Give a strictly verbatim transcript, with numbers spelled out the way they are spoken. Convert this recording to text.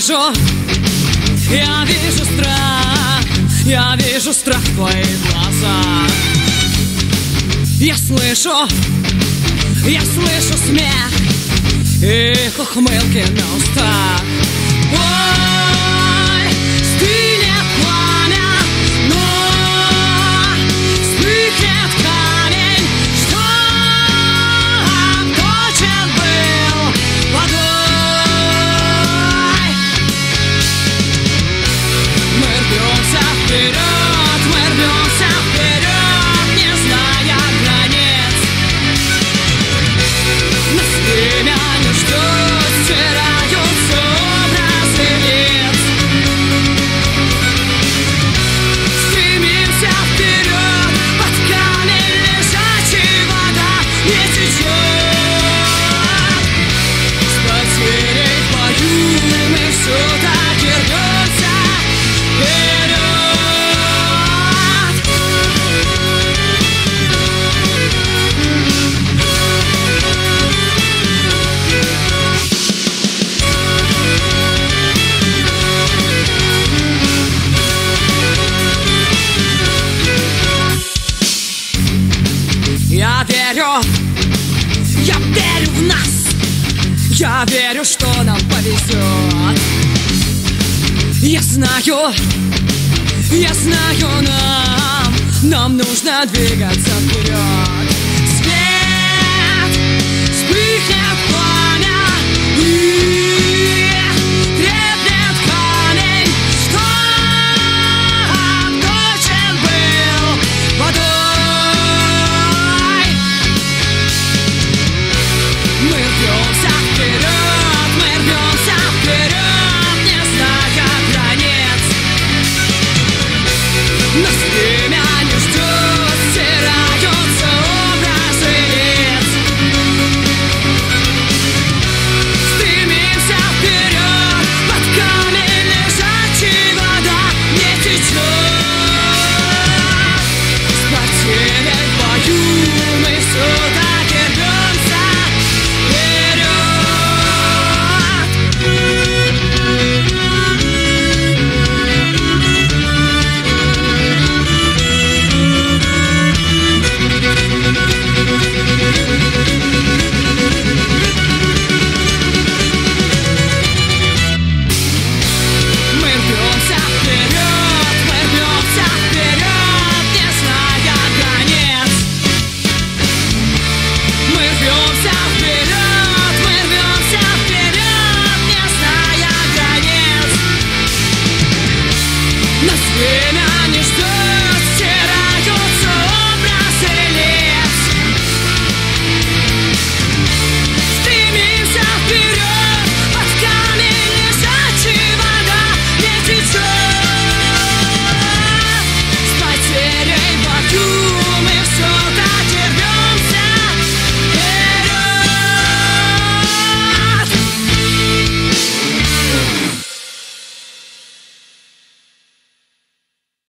слышу, я вижу страх, я вижу страх в твоих глазах. Я слышу, я слышу смех и ухмылки на устах. Ой, стынет пламя, но вспыхнет камень, что точен был водой. Мы рвемся вперед, мы рвемся вперед, не зная границ. Нас время не ждет, стираются образы лиц. Стремимся вперед, под камень лежачий, вода не течет. С потерей в бою мы все-таки рвемся вперед. Я верю, я верю в нас, я верю, что нам повезет. Я знаю, я знаю, нам, нам нужно двигаться вперед. Свет вспыхнет.